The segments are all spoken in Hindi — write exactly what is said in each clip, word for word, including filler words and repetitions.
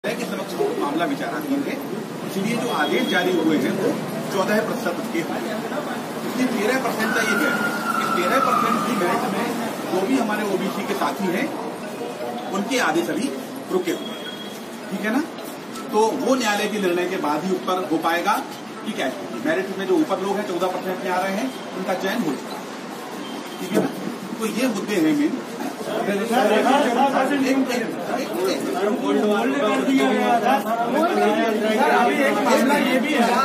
के समक्ष मामला विचाराधीन है, इसलिए जो आदेश जारी हुए हैं वो चौदह प्रतिशत के हैं। इसलिए तेरह परसेंट का ये है कि तेरह परसेंट की मेरिट में जो भी हमारे ओबीसी के साथी हैं उनके आदेश अभी रुके हुए हैं, ठीक है ना। तो वो न्यायालय के निर्णय के बाद ही ऊपर हो पाएगा कि क्या मेरिट में जो ऊपर लोग हैं चौदह परसेंट में आ रहे हैं उनका चयन हो जाएगा, ठीक है ना। तो ये मुद्दे हैं मेन। ये भी है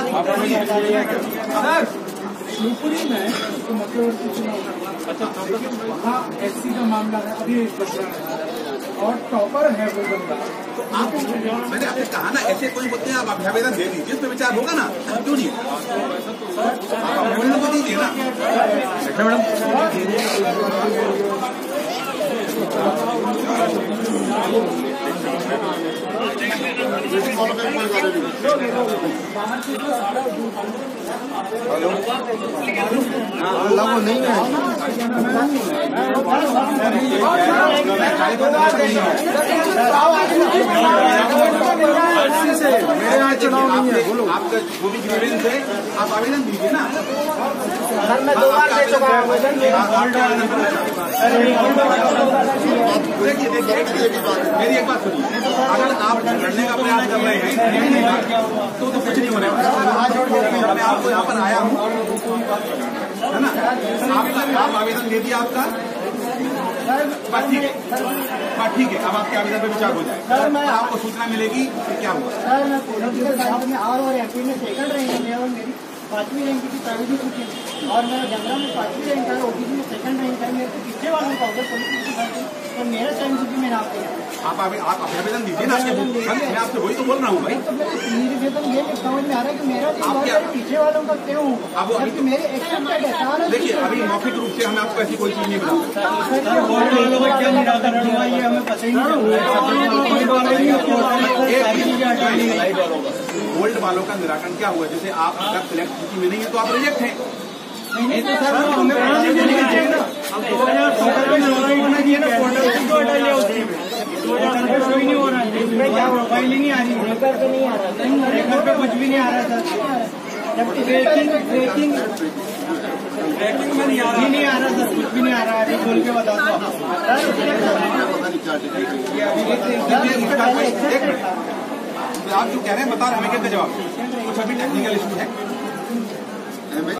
शिवपुरी में तो मध्यवर्ती चुनाव वहाँ एससी का मामला है, अभी और टॉपर है वो बंदा। तो आप मैंने आपने कहा ना ऐसे कोई मुद्दे आप अभ्यावेदन दे दीजिए, इसमें विचार होगा ना, क्यों नहीं आप अभ्यावेदन को दीजिए ना मैडम नहीं है मेरे यहाँ चुनाव नहीं है। बोलो आपका जो भी ग्रीवेंस है आप आवेदन दीजिए ना। सर मैं दो बार दे चुका हूँ आवेदन। देखिए देखिए मेरी एक बात सुनिए, अगर आप लड़ने का प्रयास कर रहे हैं तो तो कुछ नहीं होने वाला। मैं आपको यहाँ पर आया हूँ, है ना, आपका आप आवेदन दे दिया आपका, बस ठीक है, बस ठीक है। अब आपके आवेदन पर विचार हो जाए, आपको सूचना मिलेगी कि क्या हुआ। सर मैं पॉलिटिकल साइंस में आर और एमपी में सेकंड रैंक है और मेरी पांचवी रैंक की प्राइवेट की और मेरा जनरल में पांचवी रैंक है, ओबीसी में सेकंड रैंक है। मेरे पीछे वालों का होगा पॉलिटिकल साइंस और मेरा टाइम भी मैंने आपको आप आप आवेदन दीजिए ना। मैं आपसे वही तो बोल रहा हूँ भाई। मुझे तो ये समझ में आ रहा है कि मेरा पीछे वालों का क्यों अब अभी मेरे एक्सेप्टेड है। देखिए अभी मौखिक रूप से हमें आपको ऐसी कोई चीज नहीं मिला। गोल्ड वालों का निराकरण क्या हुआ, जैसे आप अगर सिलेक्ट सूची में नहीं है तो आप रिजेक्ट हैं। नहीं तो सर हमें पैसे देने के चाहिए ना। अब दो हजार सत्रह में नौकरी होना चाहिए ना, पोर्टल से तो हटा लिया उसमें दो हजार सत्रह में नहीं हो रहा है, इसमें क्या प्रोफाइल ही नहीं आ रही है, रेकर पे नहीं आ रहा है, रेकर पे कुछ भी नहीं आ रहा सर। जबकि रेटिंग रेटिंग रेटिंग में नहीं आ रहा नहीं आ रहा सर, कुछ भी नहीं आ रहा है। अभी बोल के बता दो आप जो कह रहे हैं बता रहे हैं, हमें क्या जवाब कुछ अभी टेक्निकल इशू है।